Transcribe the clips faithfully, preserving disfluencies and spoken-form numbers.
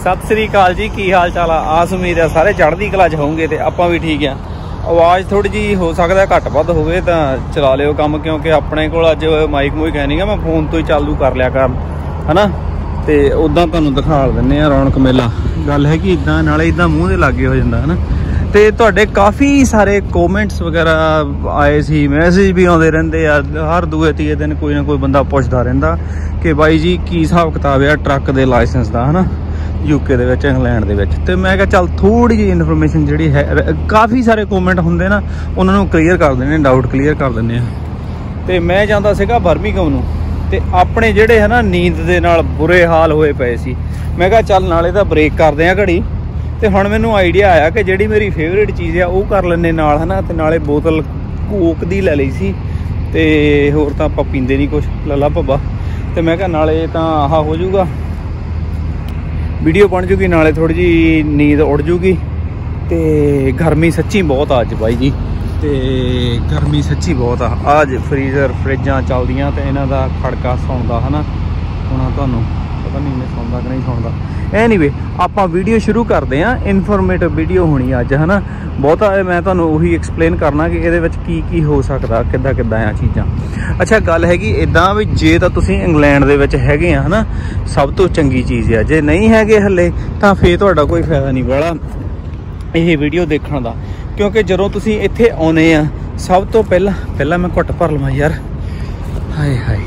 सत श्री अकाल जी, की हाल चाल आ? आस उम्मीद है सारे चढ़दी कला च होंगे तो आपां भी ठीक है। आवाज़ थोड़ी जी हो सकता घट वध होवे तां चला लिओ काम, क्योंकि अपने कोल अज माइक मूइक है नहीं गा, मैं फोन तो ही चालू कर लिया कर है ना। तो उदा तुहानूं दिखा दिंदे आ रौनक मेला। गल है कि इदां नाले इदां मूँह दे लागे हो जांदा है ना। तो तुहाडे काफ़ी सारे कॉमेंट्स वगैरह आए सी, मैसेज भी आते रहंदे आ, हर दूए तीए दिन कोई ना कोई बंदा पुछदा रहिंदा कि बाई जी की हिसाब किताब है ट्रक के लाइसेंस का है ना, यूके दे विच इंग्लैंड दे विच। ते मैं कहा चल थोड़ी जी इन्फॉर्मेशन जिहड़ी है, काफ़ी सारे कॉमेंट हुंदे ना, उन्हां नूं क्लीयर कर दिंदे, डाउट क्लीयर कर दिंदे आ। ते मैं जांदा सीगा बर्मिंघम नूं, ते अपने जिहड़े है ना नींद दे नाल बुरे हाल होए पए सी। मैं कहा चल नाले तां ब्रेक करदे आ घड़ी, तो हुण मैनूं आइडिया आया कि जिहड़ी मेरी फेवरेट चीज़ है वो कर लैंदे नाल है ना। ते नाले बोतल कोक दी लै लई सी, ते होर तां आपां पींदे नहीं कुछ, लला भब्बा। तो मैं कहा नाले तां आह हो जूगा, वीडियो बन जूगी, नाले थोड़ी जी नींद उड़ जूगी। तो गर्मी सच्ची बहुत आ अज बाई जी, तो गर्मी सच्ची बहुत आ अज। फ्रीजर फ्रिजां चलदियां तो इन्हां दा खड़का सुणदा है ना। हुण तुहानूं पता नहीं मैं सुणदा कि नहीं सुणदा। एनीवे आपां वीडियो शुरू करते हैं। इनफॉर्मेटिव वीडियो होनी अज है ना। बहुता मैं तुहानूं उही एक्सप्लेन करना कि इहदे विच की की हो सकदा, किद्दां किद्दां आ चीज़ां। अच्छा गल हैगी इदां भी, जे तां तुसीं इंग्लैंड दे विच हैगे आ है ना, सब तो चंगी चीज़ है। जे नहीं हैगे हले तां फिर तुहाडा कोई फायदा नहीं वाला ये वीडियो देखण दा, क्योंकि जदों तुसीं इत्थे आउंदे आ सब तो पहला पहला मैं घुट भर लवां यार। हाय हाय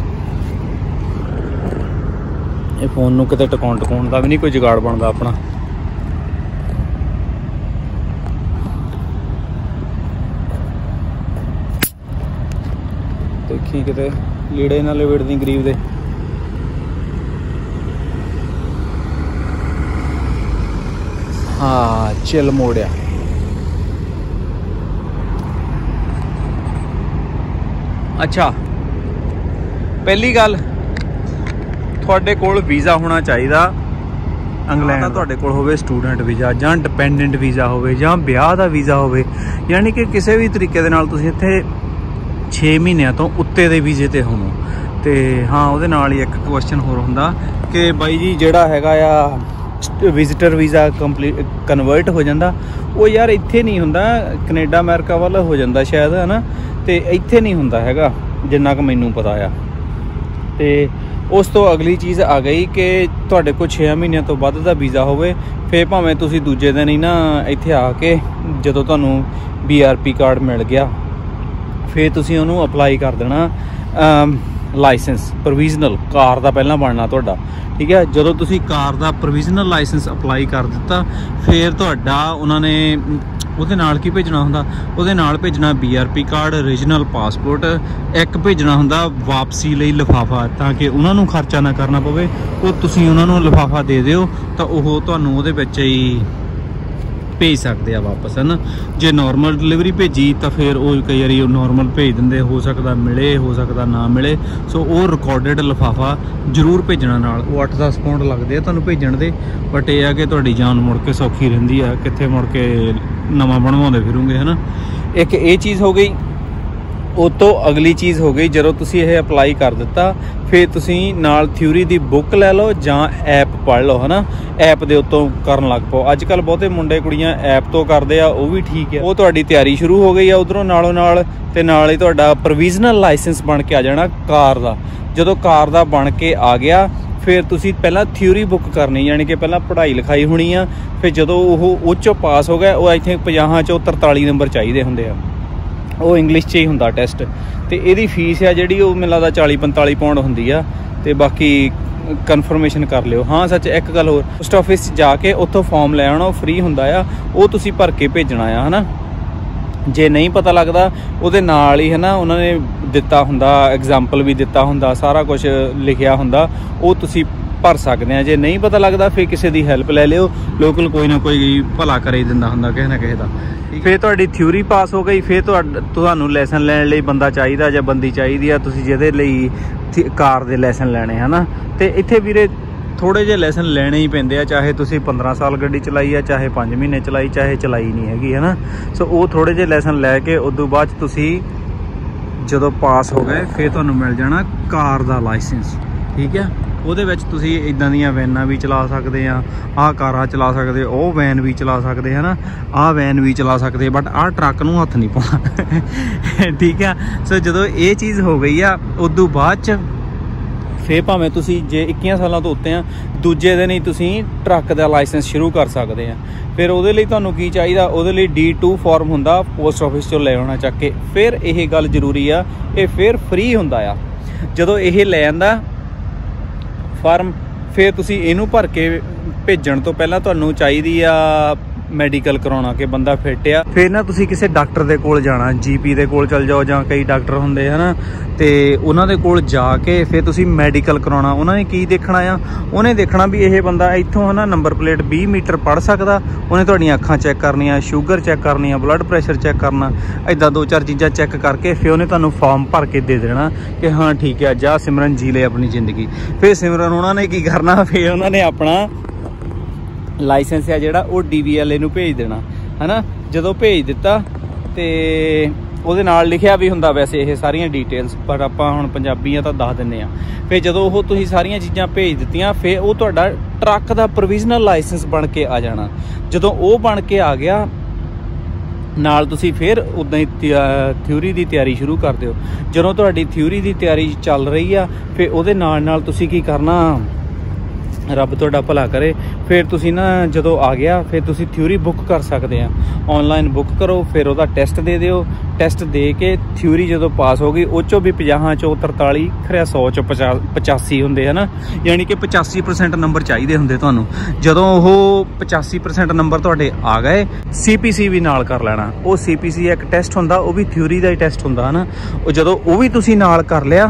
ये फोन नूं किते टकाउण टकाउण दा भी नहीं कोई जुगाड़ बनदा अपना। देखी किते लीड़े ना लवेड़दी गरीब दे। हाँ चिल मोड़िया। अच्छा पहली गल ਤੁਹਾਡੇ ਕੋਲ ਵੀਜ਼ਾ ਹੋਣਾ ਚਾਹੀਦਾ ਇੰਗਲੈਂਡ ਦਾ। ਤੁਹਾਡੇ ਕੋਲ ਹੋਵੇ ਸਟੂਡੈਂਟ ਵੀਜ਼ਾ ਜਾਂ ਡਿਪੈਂਡੈਂਟ ਵੀਜ਼ਾ ਹੋਵੇ ਜਾਂ ਵਿਆਹ ਦਾ ਵੀਜ਼ਾ ਹੋਵੇ, ਯਾਨੀ ਕਿ ਕਿਸੇ ਵੀ ਤਰੀਕੇ ਦੇ ਨਾਲ ਤੁਸੀਂ ਇੱਥੇ ਛੇ ਮਹੀਨਿਆਂ ਤੋਂ ਉੱਤੇ ਦੇ ਵੀਜ਼ੇ ਤੇ ਹੋਵੋ। ਤੇ ਹਾਂ ਉਹਦੇ ਨਾਲ ਹੀ ਇੱਕ ਕੁਐਸਚਨ ਹੋਰ ਹੁੰਦਾ ਕਿ ਬਾਈ ਜੀ ਜਿਹੜਾ ਹੈਗਾ ਆ ਵਿਜ਼ਿਟਰ ਵੀਜ਼ਾ ਕੰਪਲੀਟ ਕਨਵਰਟ ਹੋ ਜਾਂਦਾ, ਉਹ ਯਾਰ ਇੱਥੇ ਨਹੀਂ ਹੁੰਦਾ, ਕੈਨੇਡਾ ਅਮਰੀਕਾ ਵੱਲ ਹੋ ਜਾਂਦਾ ਸ਼ਾਇਦ ਹੈ ਨਾ। ਤੇ ਇੱਥੇ ਨਹੀਂ ਹੁੰਦਾ ਹੈਗਾ ਜਿੰਨਾ ਕੁ ਮੈਨੂੰ ਪਤਾ ਆ। ਤੇ उस तो अगली चीज़ आ गई कि तुहाडे कोल छे महीनों तो वध दा वीज़ा होवे, फिर भावें तुसीं दूजे दिन ही ना इत्थे आके जदों तुहानूं बी आर पी कार्ड मिल गया फिर तुसीं उहनूं अप्लाई कर देना लाइसेंस प्रोविजनल कार दा पहलां बनना तुहाडा, ठीक है। जदों तुसीं कार दा प्रोविजनल लाइसेंस अप्लाई कर दिता फिर तुहाडा उन्हां ने ਉਹਦੇ ਨਾਲ ਕੀ ਭੇਜਣਾ ਹੁੰਦਾ, ਉਹਦੇ ਨਾਲ ਭੇਜਣਾ B R P card, original passport, ਇੱਕ ਭੇਜਣਾ ਹੁੰਦਾ ਵਾਪਸੀ ਲਈ ਲਿਫਾਫਾ, ਤਾਂ ਕਿ ਉਹਨਾਂ ਨੂੰ ਖਰਚਾ ਨਾ ਕਰਨਾ ਪਵੇ। ਉਹ ਤੁਸੀਂ ਉਹਨਾਂ ਨੂੰ ਲਿਫਾਫਾ ਦੇ ਦਿਓ ਤਾਂ ਉਹ ਤੁਹਾਨੂੰ ਉਹਦੇ ਵਿੱਚ ਹੀ ਭੇਜ ਸਕਦੇ ਆ ਵਾਪਸ, ਹੈ ਨਾ। ਜੇ ਨੋਰਮਲ ਡਿਲੀਵਰੀ ਭੇਜੀ ਤਾਂ ਫਿਰ ਉਹ ਕਈ ਵਾਰੀ ਉਹ ਨੋਰਮਲ ਭੇਜ ਦਿੰਦੇ, ਹੋ ਸਕਦਾ ਮਿਲੇ ਹੋ ਸਕਦਾ ਨਾ ਮਿਲੇ। ਸੋ ਉਹ ਰਿਕਾਰਡਡ ਲਿਫਾਫਾ ਜ਼ਰੂਰ ਭੇਜਣਾ ਨਾਲ। ਉਹ ਅੱਠ ਦਸ ਪਾਉਂਡ ਲੱਗਦੇ ਆ ਤੁਹਾਨੂੰ ਭੇਜਣ ਦੇ, ਬਟ ਇਹ ਆ ਕਿ ਤੁਹਾਡੀ ਜਾਨ ਮੁੜ ਕੇ ਸੌਖੀ ਰਹਿੰਦੀ ਆ, ਕਿੱਥੇ ਮੁੜ ਕੇ ਨਵਾਂ ਬਣਵਾਉਂਦੇ ਫਿਰੂਗੇ, ਹੈ ਨਾ। ਇੱਕ ਇਹ ਚੀਜ਼ ਹੋ ਗਈ। ਉਹ ਤੋਂ ਅਗਲੀ ਚੀਜ਼ ਹੋ ਗਈ, ਜਦੋਂ ਤੁਸੀਂ ਇਹ ਅਪਲਾਈ ਕਰ ਦਿੱਤਾ ਫਿਰ ਤੁਸੀਂ ਨਾਲ ਥਿਊਰੀ ਦੀ ਬੁੱਕ ਲੈ ਲਓ ਜਾਂ ਐਪ ਪੜ੍ਹ ਲਓ, ਹੈ ਨਾ। ਐਪ ਦੇ ਉੱਤੋਂ ਕਰਨ ਲੱਗ ਪਓ। ਅੱਜ ਕੱਲ੍ਹ ਬਹੁਤੇ ਮੁੰਡੇ ਕੁੜੀਆਂ ਐਪ ਤੋਂ ਕਰਦੇ ਆ, ਉਹ ਵੀ ਠੀਕ ਹੈ। ਉਹ ਤੁਹਾਡੀ ਤਿਆਰੀ ਸ਼ੁਰੂ ਹੋ ਗਈ ਆ ਉੱਧਰੋਂ ਨਾਲੋਂ ਨਾਲ, ਅਤੇ ਨਾਲ ਹੀ ਤੁਹਾਡਾ ਪ੍ਰੋਵੀਜ਼ਨਲ ਲਾਇਸੈਂਸ ਬਣ ਕੇ ਆ ਜਾਣਾ ਕਾਰ ਦਾ। ਜਦੋਂ ਕਾਰ ਦਾ ਬਣ ਕੇ ਆ ਗਿਆ ਫਿਰ ਤੁਸੀਂ ਪਹਿਲਾਂ ਥਿਊਰੀ ਬੁੱਕ ਕਰਨੀ, ਯਾਨੀ ਕਿ ਪਹਿਲਾਂ ਪੜ੍ਹਾਈ ਲਿਖਾਈ ਹੋਣੀ ਆ। ਫਿਰ ਜਦੋਂ ਉਹ ਉਹ 'ਚੋਂ ਪਾਸ ਹੋ ਗਿਆ, ਉਹ ਆਈ ਥਿੰਕ ਪੰਜਾਹਾਂ 'ਚੋਂ ਤਰਤਾਲੀ ਨੰਬਰ ਚਾਹੀਦੇ ਹੁੰਦੇ ਆ, ਉਹ ਇੰਗਲਿਸ਼ 'ਚ ਹੀ ਹੁੰਦਾ ਟੈਸਟ। ਅਤੇ ਇਹਦੀ ਫੀਸ ਆ ਜਿਹੜੀ ਉਹ ਮੈਨੂੰ ਲੱਗਦਾ ਚਾਲੀ ਪੰਤਾਲੀ ਪਾਉਂਡ ਹੁੰਦੀ ਆ। ਅਤੇ ਬਾਕੀ ਕਨਫਰਮੇਸ਼ਨ ਕਰ ਲਿਓ। ਹਾਂ ਸੱਚ ਇੱਕ ਗੱਲ ਹੋਰ, ਪੋਸਟ ਆਫਿਸ 'ਚ ਜਾ ਕੇ ਉੱਥੋਂ ਫੋਰਮ ਲੈ ਆਉਣਾ, ਉਹ ਫ੍ਰੀ ਹੁੰਦਾ ਆ, ਉਹ ਤੁਸੀਂ ਭਰ ਕੇ ਭੇਜਣਾ ਆ, ਹੈ ਨਾ। ਜੇ ਨਹੀਂ ਪਤਾ ਲੱਗਦਾ ਉਹਦੇ ਨਾਲ ਹੀ ਹੈ ਨਾ ਉਹਨਾਂ ਨੇ ਦਿੱਤਾ ਹੁੰਦਾ, ਐਗਜ਼ਾਮਪਲ ਵੀ ਦਿੱਤਾ ਹੁੰਦਾ, ਸਾਰਾ ਕੁਛ ਲਿਖਿਆ ਹੁੰਦਾ, ਉਹ ਤੁਸੀਂ ਭਰ ਸਕਦੇ ਆ। ਜੇ ਨਹੀਂ ਪਤਾ ਲੱਗਦਾ ਫਿਰ ਕਿਸੇ ਦੀ ਹੈਲਪ ਲੈ ਲਿਓ, ਲੋਕਲ ਕੋਈ ਨਾ ਕੋਈ ਭਲਾ ਕਰ ਹੀ ਦਿੰਦਾ ਹੁੰਦਾ ਕਿਸੇ ਨਾ ਕਿਸੇ ਦਾ। ਫਿਰ ਤੁਹਾਡੀ ਥਿਊਰੀ ਪਾਸ ਹੋ ਗਈ, ਫਿਰ ਤੁਹਾਨੂੰ ਲੈਸਨ ਲੈਣ ਲਈ ਬੰਦਾ ਚਾਹੀਦਾ ਜਾਂ ਬੰਦੀ ਚਾਹੀਦੀ ਆ, ਤੁਸੀਂ ਜਿਹਦੇ ਲਈ ਕਾਰ ਦੇ ਲੈਸਨ ਲੈਣੇ, ਹੈ ਨਾ। ਅਤੇ ਇੱਥੇ ਵੀਰੇ ਥੋੜ੍ਹੇ ਜਿਹੇ ਲੈਸਨ ਲੈਣੇ ਹੀ ਪੈਂਦੇ ਆ, ਚਾਹੇ ਤੁਸੀਂ ਪੰਦਰਾਂ ਸਾਲ ਗੱਡੀ ਚਲਾਈ ਆ, ਚਾਹੇ ਪੰਜ ਮਹੀਨੇ ਚਲਾਈ, ਚਾਹੇ ਚਲਾਈ ਨਹੀਂ ਹੈਗੀ, ਹੈ ਨਾ। ਸੋ ਉਹ ਥੋੜ੍ਹੇ ਜਿਹੇ ਲੈਸਨ ਲੈ ਕੇ ਉਦੋਂ ਬਾਅਦ 'ਚ ਤੁਸੀਂ ਜਦੋਂ ਪਾਸ ਹੋ ਗਏ ਫਿਰ ਤੁਹਾਨੂੰ ਮਿਲ ਜਾਣਾ ਕਾਰ ਦਾ ਲਾਇਸੈਂਸ, ਠੀਕ ਹੈ। ਉਹਦੇ ਵਿੱਚ ਤੁਸੀਂ ਇਦਾਂ ਦੀਆਂ ਵੈਨਾਂ ਵੀ ਚਲਾ ਸਕਦੇ ਆ, ਆਹ ਕਾਰਾਂ ਚਲਾ ਸਕਦੇ, ਉਹ ਵੈਨ ਵੀ ਚਲਾ ਸਕਦੇ ਹੈ ਨਾ, ਆਹ ਵੈਨ ਵੀ ਚਲਾ ਸਕਦੇ, ਬਟ ਆਹ ਟਰੱਕ ਨੂੰ ਹੱਥ ਨਹੀਂ ਪਾਉਣਾ ਠੀਕ ਆ। ਸੋ ਜਦੋਂ ਇਹ ਚੀਜ਼ ਹੋ ਗਈ ਆ, ਉਦੋਂ ਬਾਅਦ 'ਚ ਫਿਰ ਭਾਵੇਂ ਤੁਸੀਂ ਜੇ ਇੱਕੀਆਂ ਸਾਲਾਂ ਤੋਂ ਉੱਤੇ ਆ, ਦੂਜੇ ਦਿਨ ਹੀ ਤੁਸੀਂ ਟਰੱਕ ਦਾ ਲਾਇਸੈਂਸ ਸ਼ੁਰੂ ਕਰ ਸਕਦੇ ਆ। ਫਿਰ ਉਹਦੇ ਲਈ ਤੁਹਾਨੂੰ ਕੀ ਚਾਹੀਦਾ, ਉਹਦੇ ਲਈ ਡੀ ਟੂ ਫਾਰਮ ਹੁੰਦਾ, ਪੋਸਟ ਆਫਿਸ 'ਚੋਂ ਲੈ ਆਉਣਾ ਚੱਕ ਕੇ। ਫਿਰ ਇਹ ਗੱਲ ਜ਼ਰੂਰੀ ਆ, ਇਹ ਫਿਰ ਫ੍ਰੀ ਹੁੰਦਾ ਆ ਜਦੋਂ ਇਹ ਲੈ ਆਂਦਾ ਫਾਰਮ। ਫਿਰ ਤੁਸੀਂ ਇਹਨੂੰ ਭਰ ਕੇ ਭੇਜਣ ਤੋਂ ਪਹਿਲਾਂ ਤੁਹਾਨੂੰ ਚਾਹੀਦੀ ਆ ਮੈਡੀਕਲ ਕਰਾਉਣਾ ਕਿ ਬੰਦਾ ਫਿੱਟ ਆ। ਫਿਰ ਨਾ ਤੁਸੀਂ ਕਿਸੇ ਡਾਕਟਰ ਦੇ ਕੋਲ ਜਾਣਾ, ਜੀਪੀ ਦੇ ਕੋਲ ਚਲ ਜਾਓ, ਜਾਂ ਕਈ ਡਾਕਟਰ ਹੁੰਦੇ ਹੈ ਨਾ, ਤੇ ਉਹਨਾਂ ਦੇ ਕੋਲ ਜਾ ਕੇ ਫਿਰ ਤੁਸੀਂ ਮੈਡੀਕਲ ਕਰਾਉਣਾ। ਉਹਨਾਂ ਨੇ ਕੀ ਦੇਖਣਾ ਆ, ਉਹਨੇ ਦੇਖਣਾ ਵੀ ਇਹ ਬੰਦਾ ਇੱਥੋਂ ਹੈ ਨਾ ਨੰਬਰ ਪਲੇਟ ਵੀਹ ਮੀਟਰ ਪੜ੍ਹ ਸਕਦਾ। ਉਹਨੇ ਤੁਹਾਡੀਆਂ ਅੱਖਾਂ ਚੈੱਕ ਕਰਨੀਆਂ, ਸ਼ੂਗਰ ਚੈੱਕ ਕਰਨੀ ਆ, ਬਲੱਡ ਪ੍ਰੈਸ਼ਰ ਚੈੱਕ ਕਰਨਾ, ਇੱਦਾਂ ਦੋ ਚਾਰ ਚੀਜ਼ਾਂ ਚੈੱਕ ਕਰਕੇ ਫਿਰ ਉਹਨੇ ਤੁਹਾਨੂੰ ਫਾਰਮ ਭਰ ਕੇ ਦੇ ਦੇਣਾ ਕਿ ਹਾਂ ਠੀਕ ਆ, ਜਾ ਸਿਮਰਨ ਜੀ ਲੈ ਆਪਣੀ ਜ਼ਿੰਦਗੀ। ਫਿਰ ਸਿਮਰਨ ਉਹਨਾਂ ਨੇ ਕੀ ਕਰਨਾ, ਫਿਰ ਉਹਨਾਂ ਨੇ ਆਪਣਾ ਲਾਇਸੈਂਸ ਆ ਜਿਹੜਾ ਉਹ ਡੀ ਵੀ ਐਲ ਏ ਨੂੰ ਭੇਜ ਦੇਣਾ ਹੈ ਨਾ। ਜਦੋਂ ਭੇਜ ਦਿੱਤਾ ਤੇ ਉਹਦੇ ਨਾਲ ਲਿਖਿਆ ਵੀ ਹੁੰਦਾ ਵੈਸੇ ਇਹ ਸਾਰੀਆਂ ਡੀਟੇਲਸ, ਪਰ ਆਪਾਂ ਹੁਣ ਪੰਜਾਬੀ ਆ ਤਾਂ ਦੱਸ ਦਿੰਦੇ ਆ। ਫਿਰ ਜਦੋਂ ਉਹ ਤੁਸੀਂ ਸਾਰੀਆਂ ਚੀਜ਼ਾਂ ਭੇਜ ਦਿੱਤੀਆਂ, ਫਿਰ ਉਹ ਤੁਹਾਡਾ ਟਰੱਕ ਦਾ ਪ੍ਰੋਵੀਜ਼ਨਲ ਲਾਇਸੈਂਸ ਬਣ ਕੇ ਆ ਜਾਣਾ। ਜਦੋਂ ਉਹ ਬਣ ਕੇ ਆ ਗਿਆ ਨਾਲ, ਤੁਸੀਂ ਫਿਰ ਉੱਦਾਂ ਹੀ ਥਿਊਰੀ ਦੀ ਤਿਆਰੀ ਸ਼ੁਰੂ ਕਰ ਦਿਓ। ਜਦੋਂ ਤੁਹਾਡੀ ਥਿਊਰੀ ਦੀ ਤਿਆਰੀ ਚੱਲ ਰਹੀ ਆ, ਫਿਰ ਉਹਦੇ ਨਾਲ ਨਾਲ ਤੁਸੀਂ ਕੀ ਕਰਨਾ, ਰੱਬ ਤੁਹਾਡਾ ਭਲਾ ਕਰੇ, ਫਿਰ ਤੁਸੀਂ ਨਾ ਜਦੋਂ ਆ ਗਿਆ ਫਿਰ ਤੁਸੀਂ ਥਿਊਰੀ ਬੁੱਕ ਕਰ ਸਕਦੇ ਆ, ਔਨਲਾਈਨ ਬੁੱਕ ਕਰੋ। ਫਿਰ ਉਹਦਾ ਟੈਸਟ ਦੇ ਦਿਓ, ਟੈਸਟ ਦੇ ਕੇ ਥਿਊਰੀ ਜਦੋਂ ਪਾਸ ਹੋ ਗਈ, ਉਹ 'ਚੋਂ ਵੀ ਪੰਜਾਹਾਂ 'ਚੋਂ ਤਰਤਾਲੀ ਖਰਿਆ ਸੌ 'ਚੋਂ ਪਚਾ ਪਚਾਸੀ ਹੁੰਦੇ ਹੈ ਨਾ, ਯਾਨੀ ਕਿ ਪਚਾਸੀ ਪਰਸੈਂਟ ਨੰਬਰ ਚਾਹੀਦੇ ਹੁੰਦੇ ਤੁਹਾਨੂੰ। ਜਦੋਂ ਉਹ ਪਚਾਸੀ ਪਰਸੈਂਟ ਨੰਬਰ ਤੁਹਾਡੇ ਆ ਗਏ, ਸੀ ਪੀ ਸੀ ਵੀ ਨਾਲ ਕਰ ਲੈਣਾ। ਉਹ ਸੀ ਪੀ ਸੀ ਇੱਕ ਟੈਸਟ ਹੁੰਦਾ, ਉਹ ਵੀ ਥਿਊਰੀ ਦਾ ਹੀ ਟੈਸਟ ਹੁੰਦਾ ਹੈ ਨਾ। ਉਹ ਜਦੋਂ ਉਹ ਵੀ ਤੁਸੀਂ ਨਾਲ ਕਰ ਲਿਆ,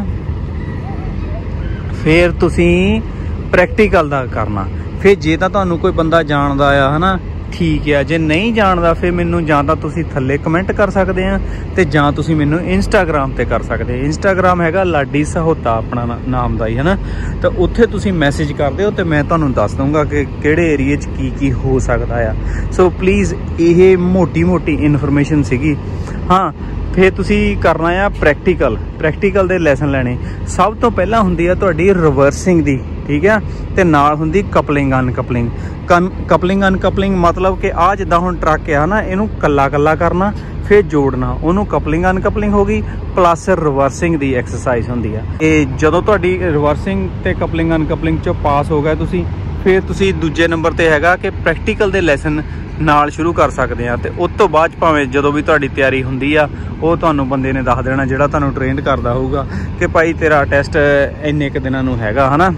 ਫਿਰ ਤੁਸੀਂ ਪ੍ਰੈਕਟੀਕਲ ਦਾ ਕਰਨਾ। ਫਿਰ ਜੇ ਤਾਂ ਤੁਹਾਨੂੰ ਕੋਈ ਬੰਦਾ ਜਾਣਦਾ ਆ ਹੈ ਨਾ, ਠੀਕ ਆ। ਜੇ ਨਹੀਂ ਜਾਣਦਾ, ਫਿਰ ਮੈਨੂੰ ਜਾਂ ਤਾਂ ਤੁਸੀਂ ਥੱਲੇ ਕਮੈਂਟ ਕਰ ਸਕਦੇ ਆ, ਤੇ ਜਾਂ ਤੁਸੀਂ ਮੈਨੂੰ ਇੰਸਟਾਗ੍ਰਾਮ ਤੇ ਕਰ ਸਕਦੇ। ਇੰਸਟਾਗ੍ਰਾਮ ਹੈਗਾ ਲਾਡੀ ਸਹੋਤਾ ਆਪਣਾ ਨਾਮ ਦਾ ਹੀ ਹੈ ਨਾ, ਤਾਂ ਉੱਥੇ ਤੁਸੀਂ ਮੈਸੇਜ ਕਰ ਦਿਓ ਤੇ ਮੈਂ ਤੁਹਾਨੂੰ ਦੱਸ ਦੂੰਗਾ ਕਿ ਕਿਹੜੇ ਏਰੀਏ 'ਚ ਕੀ ਕੀ ਹੋ ਸਕਦਾ ਆ। ਸੋ ਪਲੀਜ਼ ਇਹ ਮੋਟੀ ਮੋਟੀ ਇਨਫੋਰਮੇਸ਼ਨ ਸੀਗੀ। ਹਾਂ, ਫਿਰ ਤੁਸੀਂ ਕਰਨਾ ਆ ਪ੍ਰੈਕਟੀਕਲ। ਪ੍ਰੈਕਟੀਕਲ ਦੇ ਲੈਸਨ ਲੈਣੇ। ਸਭ ਤੋਂ ਪਹਿਲਾਂ ਹੁੰਦੀ ਆ ਤੁਹਾਡੀ ਰਿਵਰਸਿੰਗ ਦੀ, ਠੀਕ ਆ, ਤੇ ਨਾਲ ਹੁੰਦੀ ਕਪਲਿੰਗ ਅਨਕਪਲਿੰਗ। ਕਨ ਕਪਲਿੰਗ ਅਨਕਪਲਿੰਗ ਮਤਲਬ ਕਿ ਆਹ ਜਿੱਦਾਂ ਹੁਣ ਟਰੱਕ ਆ ਨਾ, ਇਹਨੂੰ ਕੱਲਾ ਕੱਲਾ ਕਰਨਾ, ਫਿਰ ਜੋੜਨਾ, ਉਹਨੂੰ ਕਪਲਿੰਗ ਅਨਕਪਲਿੰਗ ਹੋ ਗਈ। ਪਲੱਸ ਰਿਵਰਸਿੰਗ ਦੀ ਐਕਸਰਸਾਈਜ਼ ਹੁੰਦੀ ਆ। ਇਹ ਜਦੋਂ ਤੁਹਾਡੀ ਰਿਵਰਸਿੰਗ ਤੇ ਕਪਲਿੰਗ ਅਨਕਪਲਿੰਗ 'ਚੋਂ ਪਾਸ ਹੋ ਗਏ ਤੁਸੀਂ, ਫਿਰ ਤੁਸੀਂ ਦੂਜੇ ਨੰਬਰ ਤੇ ਹੈਗਾ ਕਿ ਪ੍ਰੈਕਟੀਕਲ ਦੇ ਲੈਸਨ ਨਾਲ ਸ਼ੁਰੂ ਕਰ ਸਕਦੇ ਆ। ਤੇ ਉਸ ਤੋਂ ਬਾਅਦ ਭਾਵੇਂ ਜਦੋਂ ਵੀ ਤੁਹਾਡੀ ਤਿਆਰੀ ਹੁੰਦੀ ਆ, ਉਹ ਤੁਹਾਨੂੰ ਬੰਦੇ ਨੇ ਦੱਸ ਦੇਣਾ ਜਿਹੜਾ ਤੁਹਾਨੂੰ ਟ੍ਰੇਨਡ ਕਰਦਾ ਹੋਊਗਾ ਕਿ ਭਾਈ ਤੇਰਾ ਟੈਸਟ ਇੰਨੇ ਕੁ ਦਿਨਾਂ ਨੂੰ ਹੈਗਾ ਹੈ ਨਾ।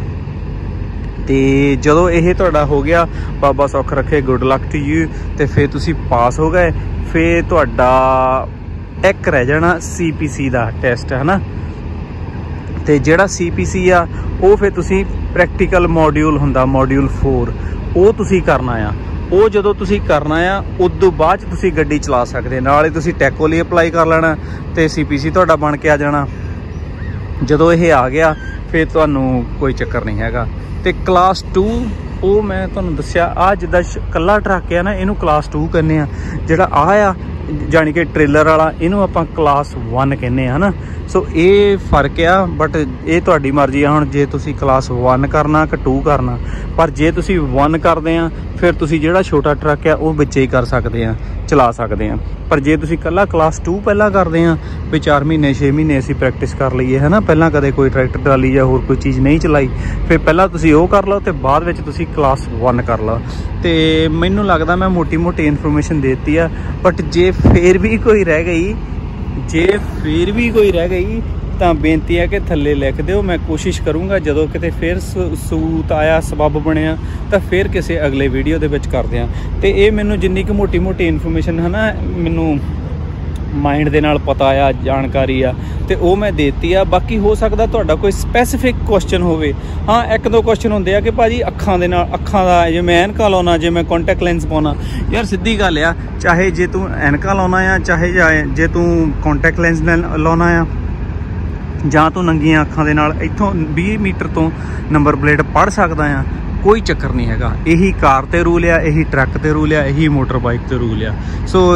ਤੇ ਜਦੋਂ ਇਹ ਤੁਹਾਡਾ ਹੋ ਗਿਆ, ਬਾਬਾ ਸੁੱਖ ਰੱਖੇ, ਗੁੱਡ ਲੱਕ ਟੂ ਯੂ, ਤੇ ਫਿਰ ਤੁਸੀਂ ਪਾਸ ਹੋ ਗਏ। ਫਿਰ ਤੁਹਾਡਾ ਇੱਕ ਰਹਿ ਜਾਣਾ ਸੀ ਪੀ ਸੀ ਦਾ ਟੈਸਟ ਹੈ ਨਾ। ਤੇ ਜਿਹੜਾ ਸੀ ਪੀ ਸੀ ਆ, ਉਹ ਫਿਰ ਤੁਸੀਂ ਪ੍ਰੈਕਟੀਕਲ ਮੋਡਿਊਲ ਹੁੰਦਾ, ਮੋਡਿਊਲ ਫੋਰ, ਉਹ ਤੁਸੀਂ ਕਰਨਾ ਆ। ਉਹ ਜਦੋਂ ਤੁਸੀਂ ਕਰਨਾ ਆ, ਉਦੋਂ ਬਾਅਦ 'ਚ ਤੁਸੀਂ ਗੱਡੀ ਚਲਾ ਸਕਦੇ। ਨਾਲ ਹੀ ਤੁਸੀਂ ਟੈਕੋ ਲਈ ਅਪਲਾਈ ਕਰ ਲੈਣਾ ਤੇ ਸੀ ਪੀ ਸੀ ਤੁਹਾਡਾ ਬਣ ਕੇ ਆ ਜਾਣਾ। ਜਦੋਂ ਇਹ ਆ ਗਿਆ, ਫਿਰ ਤੁਹਾਨੂੰ ਕੋਈ ਚੱਕਰ ਨਹੀਂ ਹੈਗਾ। ਤੇ ਕਲਾਸ ਟੂ, ਉਹ ਮੈਂ ਤੁਹਾਨੂੰ ਦੱਸਿਆ, ਆਹ ਜਿੱਦਾਂ ਕੱਲਾ ਟਰੱਕ ਆ ਨਾ, ਇਹਨੂੰ ਕਲਾਸ ਟੂ ਕਹਿੰਦੇ ਆ। ਜਿਹੜਾ ਆਹ ਆ ਜਾਣੀ ਕਿ ਟ੍ਰੇਲਰ ਵਾਲਾ, ਇਹਨੂੰ ਆਪਾਂ ਕਲਾਸ ਵਨ ਕਹਿੰਦੇ ਆ, ਹੈ ਨਾ। ਸੋ ਇਹ ਫਰਕ ਆ, ਬਟ ਇਹ ਤੁਹਾਡੀ ਮਰਜ਼ੀ ਆ ਹੁਣ ਜੇ ਤੁਸੀਂ ਕਲਾਸ ਵਨ ਕਰਨਾ ਕਿ ਟੂ ਕਰਨਾ। ਪਰ ਜੇ ਤੁਸੀਂ ਵਨ ਕਰਦੇ ਆ, ਫਿਰ ਤੁਸੀਂ ਜਿਹੜਾ ਛੋਟਾ ਟਰੱਕ ਆ ਉਹ ਵਿੱਚੇ ਹੀ ਕਰ ਸਕਦੇ ਆ, ਚਲਾ ਸਕਦੇ ਆ। ਪਰ ਜੇ ਤੁਸੀਂ ਇਕੱਲਾ ਕਲਾਸ ਟੂ ਪਹਿਲਾਂ ਕਰਦੇ ਆ, ਵੀ ਚਾਰ ਮਹੀਨੇ ਛੇ ਮਹੀਨੇ ਅਸੀਂ ਪ੍ਰੈਕਟਿਸ ਕਰ ਲਈਏ ਹੈ ਨਾ, ਪਹਿਲਾਂ ਕਦੇ ਕੋਈ ਟਰੈਕਟਰ ਟਰਾਲੀ ਜਾਂ ਹੋਰ ਕੋਈ ਚੀਜ਼ ਨਹੀਂ ਚਲਾਈ, ਫਿਰ ਪਹਿਲਾਂ ਤੁਸੀਂ ਉਹ ਕਰ ਲਓ ਤੇ ਬਾਅਦ ਵਿੱਚ ਤੁਸੀਂ ਕਲਾਸ ਵਨ ਕਰ ਲਓ। ਤੇ ਮੈਨੂੰ ਲੱਗਦਾ ਮੈਂ ਮੋਟੀ ਮੋਟੀ ਇਨਫੋਰਮੇਸ਼ਨ ਦੇ ਦਿੱਤੀ ਆ। ਬਟ ਜੇ ਫਿਰ ਵੀ ਕੋਈ ਰਹਿ ਗਈ ਜੇ ਫਿਰ ਵੀ ਕੋਈ ਰਹਿ ਗਈ ਤਾਂ ਬੇਨਤੀ ਹੈ ਕਿ ਥੱਲੇ ਲਿਖ ਦਿਓ। ਮੈਂ ਕੋਸ਼ਿਸ਼ ਕਰੂੰਗਾ ਜਦੋਂ ਕਿਤੇ ਫਿਰ ਸੂਤ ਆਇਆ, ਸਬੱਬ ਬਣਿਆ, ਤਾਂ ਫਿਰ ਕਿਸੇ ਅਗਲੇ ਵੀਡੀਓ ਦੇ ਵਿੱਚ ਕਰਦੇ ਹਾਂ। ਤੇ ਇਹ ਮੈਨੂੰ ਜਿੰਨੀ ਕੁ ਮੋਟੀ ਮੋਟੀ ਇਨਫੋਰਮੇਸ਼ਨ ਹੈ ਨਾ, ਮੈਨੂੰ ਮਾਈਂਡ ਦੇ ਨਾਲ ਪਤਾ ਆ, ਜਾਣਕਾਰੀ ਆ, ਤੇ ਉਹ ਮੈਂ ਦੇਤੀ ਆ। ਬਾਕੀ ਹੋ ਸਕਦਾ ਤੁਹਾਡਾ ਕੋਈ ਸਪੈਸੀਫਿਕ ਕੁਐਸਚਨ ਹੋਵੇ। ਹਾਂ, ਇੱਕ ਦੋ ਕੁਐਸਚਨ ਹੁੰਦੇ ਆ ਕਿ ਭਾਜੀ ਅੱਖਾਂ ਦੇ ਨਾਲ, ਅੱਖਾਂ ਦਾ ਜੇ ਮੈਂ ਐਨਕਾਂ ਲਾਉਣਾ, ਜੇ ਮੈਂ ਕੰਟੈਕਟ ਲੈਂਸ ਪਾਉਣਾ। ਯਾਰ ਸਿੱਧੀ ਗੱਲ ਆ, ਚਾਹੇ ਜੇ ਤੂੰ ਐਨਕਾਂ ਲਾਉਣਾ ਆ, ਚਾਹੇ ਜੇ ਤੂੰ ਕੰਟੈਕਟ ਲੈਂਸ ਲਾਉਣਾ ਆ, ਜਾਂ ਤੂੰ ਨੰਗੀਆਂ ਅੱਖਾਂ ਦੇ ਨਾਲ ਇੱਥੋਂ ਵੀਹ ਮੀਟਰ ਤੋਂ ਨੰਬਰ ਪਲੇਟ ਪੜ੍ਹ ਸਕਦਾ ਆ, ਕੋਈ ਚੱਕਰ ਨਹੀਂ ਹੈਗਾ। ਇਹੀ ਕਾਰ ਤੇ ਰੂਲ ਆ, ਇਹੀ ਟਰੱਕ ਤੇ ਰੂਲ ਆ, ਇਹੀ ਮੋਟਰ ਬਾਈਕ ਤੇ ਰੂਲ ਆ। ਸੋ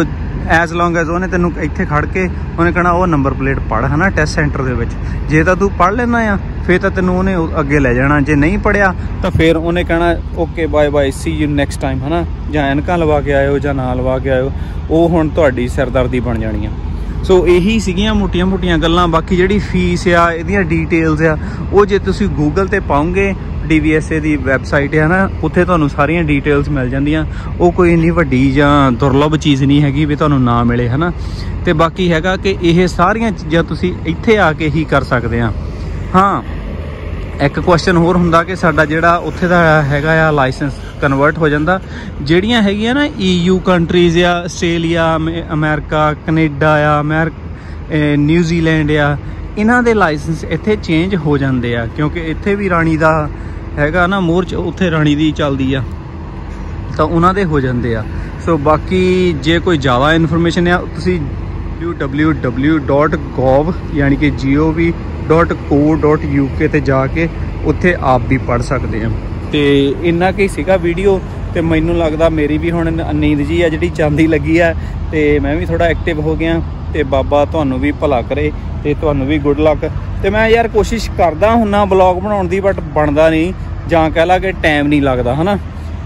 ਐਜ਼ ਲੌਂਗ ਐਜ਼ ਉਹਨੇ ਤੈਨੂੰ ਇੱਥੇ ਖੜ ਕੇ ਉਹਨੇ ਕਹਿਣਾ ਉਹ ਨੰਬਰ ਪਲੇਟ ਪੜ੍ਹ ਹੈ ਨਾ ਟੈਸਟ ਸੈਂਟਰ ਦੇ ਵਿੱਚ। ਜੇ ਤਾਂ ਤੂੰ ਪੜ੍ਹ ਲੈਂਦਾ ਆ ਫਿਰ ਤਾਂ ਤੈਨੂੰ ਉਹਨੇ ਅੱਗੇ ਲੈ ਜਾਣਾ, ਜੇ ਨਹੀਂ ਪੜ੍ਹਿਆ ਤਾਂ ਫਿਰ ਉਹਨੇ ਕਹਿਣਾ okay bye bye see you next time ਹੈ ਨਾ, ਜਾਂ ਐਨਕਾਂ ਲਵਾ ਕੇ ਆਇਓ ਜਾਂ ਨਾ ਲਵਾ ਕੇ ਆਇਓ। ਉਹ ਹੁਣ ਤੁਹਾਡੀ ਸਿਰਦਰਦੀ ਬਣ ਜਾਣੀ ਆ। ਸੋ ਇਹੀ ਸੀਗੀਆਂ ਮੋਟੀਆਂ ਮੋਟੀਆਂ ਗੱਲਾਂ। ਬਾਕੀ ਜਿਹੜੀ ਫੀਸ ਆ ਇਹਦੀਆਂ ਡੀਟੇਲਸ ਆ ਉਹ ਜੇ ਤੁਸੀਂ ਗੂਗਲ 'ਤੇ ਪਾਉਂਗੇ, ਡੀ ਵੀ ਐਸ ਏ ਦੀ ਵੈਬਸਾਈਟ ਹੈ ਨਾ, ਉੱਥੇ ਤੁਹਾਨੂੰ ਸਾਰੀਆਂ ਡੀਟੇਲਸ ਮਿਲ ਜਾਂਦੀਆਂ। ਉਹ ਕੋਈ ਇੰਨੀ ਵੱਡੀ ਜਾਂ ਦੁਰਲਭ ਚੀਜ਼ ਨਹੀਂ ਹੈਗੀ ਵੀ ਤੁਹਾਨੂੰ ਨਾ ਮਿਲੇ ਹੈ ਨਾ। ਅਤੇ ਬਾਕੀ ਹੈਗਾ ਕਿ ਇਹ ਸਾਰੀਆਂ ਚੀਜ਼ਾਂ ਤੁਸੀਂ ਇੱਥੇ ਆ ਕੇ ਹੀ ਕਰ ਸਕਦੇ ਆ। ਹਾਂ, ਇੱਕ ਕੁਐਸਚਨ ਹੋਰ ਹੁੰਦਾ ਕਿ ਸਾਡਾ ਜਿਹੜਾ ਉੱਥੇ ਦਾ ਹੈਗਾ ਆ ਲਾਇਸੈਂਸ ਕਨਵਰਟ ਹੋ ਜਾਂਦਾ। ਜਿਹੜੀਆਂ ਹੈਗੀਆਂ ਨਾ ਈ ਯੂ ਕੰਟਰੀਜ਼ ਆ, ਆਸਟ੍ਰੇਲੀਆ, ਅਮਰੀਕਾ, ਕਨੇਡਾ ਆ, ਅਮੈਰ ਨਿਊਜ਼ੀਲੈਂਡ ਆ, ਇਹਨਾਂ ਦੇ ਲਾਇਸੈਂਸ ਇੱਥੇ ਚੇਂਜ ਹੋ ਜਾਂਦੇ ਆ ਕਿਉਂਕਿ ਇੱਥੇ ਵੀ ਰਾਣੀ ਦਾ ਹੈਗਾ ਨਾ ਮੋਹਰ 'ਚ, ਉੱਥੇ ਰਾਣੀ ਦੀ ਚੱਲਦੀ ਆ ਤਾਂ ਉਹਨਾਂ ਦੇ ਹੋ ਜਾਂਦੇ ਆ। ਸੋ ਬਾਕੀ ਜੇ ਕੋਈ ਜ਼ਿਆਦਾ ਇਨਫੋਰਮੇਸ਼ਨ ਆ ਤੁਸੀਂ W W W dot gov ਯਾਨੀ ਕਿ G O V dot co dot U K 'ਤੇ ਜਾ ਕੇ ਉੱਥੇ ਆਪ ਵੀ ਪੜ੍ਹ ਸਕਦੇ ਆ। ਅਤੇ ਇੰਨਾ ਕੁ ਸੀਗਾ ਵੀਡੀਓ। ਅਤੇ ਮੈਨੂੰ ਲੱਗਦਾ ਮੇਰੀ ਵੀ ਹੁਣ ਨੀਂਦ ਜੀ ਆ ਜਿਹੜੀ ਚਾਂਦੀ ਲੱਗੀ ਆ ਅਤੇ ਮੈਂ ਵੀ ਥੋੜ੍ਹਾ ਐਕਟਿਵ ਹੋ ਗਿਆ। ਅਤੇ ਬਾਬਾ ਤੁਹਾਨੂੰ ਵੀ ਭਲਾ ਕਰੇ ਅਤੇ ਤੁਹਾਨੂੰ ਵੀ ਗੁੱਡ ਲੱਕ। ਅਤੇ ਮੈਂ ਯਾਰ ਕੋਸ਼ਿਸ਼ ਕਰਦਾ ਹੁੰਦਾ ਬਲੌਗ ਬਣਾਉਣ ਦੀ, ਬਟ ਬਣਦਾ ਨਹੀਂ, ਜਾਂ ਕਹਿ ਲਾ ਕਿ ਟਾਈਮ ਨਹੀਂ ਲੱਗਦਾ ਹੈ ਨਾ।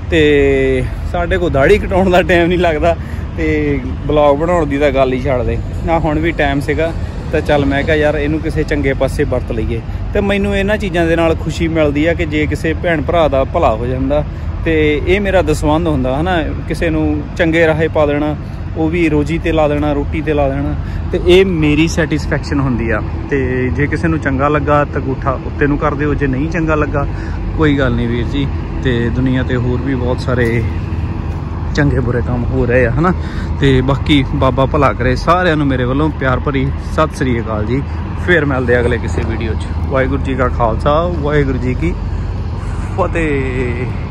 ਅਤੇ ਸਾਡੇ ਕੋਲ ਦਾੜੀ ਕਟਾਉਣ ਦਾ ਟਾਈਮ ਨਹੀਂ ਲੱਗਦਾ ਅਤੇ ਬਲੌਗ ਬਣਾਉਣ ਦੀ ਤਾਂ ਗੱਲ ਹੀ ਛੱਡ ਦੇ ਨਾ। ਹੁਣ ਵੀ ਟਾਈਮ ਸੀਗਾ ਤਾਂ ਚੱਲ ਮੈਂ ਕਿਹਾ ਯਾਰ ਇਹਨੂੰ ਕਿਸੇ ਚੰਗੇ ਪਾਸੇ ਵਰਤ ਲਈਏ। ਅਤੇ ਮੈਨੂੰ ਇਹਨਾਂ ਚੀਜ਼ਾਂ ਦੇ ਨਾਲ ਖੁਸ਼ੀ ਮਿਲਦੀ ਆ ਕਿ ਜੇ ਕਿਸੇ ਭੈਣ ਭਰਾ ਦਾ ਭਲਾ ਹੋ ਜਾਂਦਾ ਅਤੇ ਇਹ ਮੇਰਾ ਦਸਵੰਧ ਹੁੰਦਾ ਹੈ ਨਾ, ਕਿਸੇ ਨੂੰ ਚੰਗੇ ਰਾਹੇ ਪਾ ਦੇਣਾ, ਉਹ ਵੀ ਰੋਜੀ 'ਤੇ ਲਾ ਦੇਣਾ, ਰੋਟੀ 'ਤੇ ਲਾ ਦੇਣਾ, ਅਤੇ ਇਹ ਮੇਰੀ ਸੈਟਿਸਫੈਕਸ਼ਨ ਹੁੰਦੀ ਆ। ਅਤੇ ਜੇ ਕਿਸੇ ਨੂੰ ਚੰਗਾ ਲੱਗਾ ਤਾਂ ਅੰਗੂਠਾ ਉੱਤੇ ਨੂੰ ਕਰ ਦਿਓ, ਜੇ ਨਹੀਂ ਚੰਗਾ ਲੱਗਾ ਕੋਈ ਗੱਲ ਨਹੀਂ ਵੀਰ ਜੀ। ਅਤੇ ਦੁਨੀਆ 'ਤੇ ਹੋਰ ਵੀ ਬਹੁਤ ਸਾਰੇ ਚੰਗੇ ਬੁਰੇ ਕੰਮ ਹੋ ਰਹੇ ਆ ਹੈ ਨਾ। ਅਤੇ ਬਾਕੀ ਬਾਬਾ ਭਲਾ ਕਰੇ ਸਾਰਿਆਂ ਨੂੰ ਮੇਰੇ ਵੱਲੋਂ ਪਿਆਰ ਭਰੀ ਸਤਿ ਸ੍ਰੀ ਅਕਾਲ ਜੀ। ਫਿਰ ਮਿਲਦੇ ਅਗਲੇ ਕਿਸੇ ਵੀਡੀਓ 'ਚ। ਵਾਹਿਗੁਰੂ ਜੀ ਕਾ ਖਾਲਸਾ, ਵਾਹਿਗੁਰੂ ਜੀ ਕੀ ਫਤਿਹ।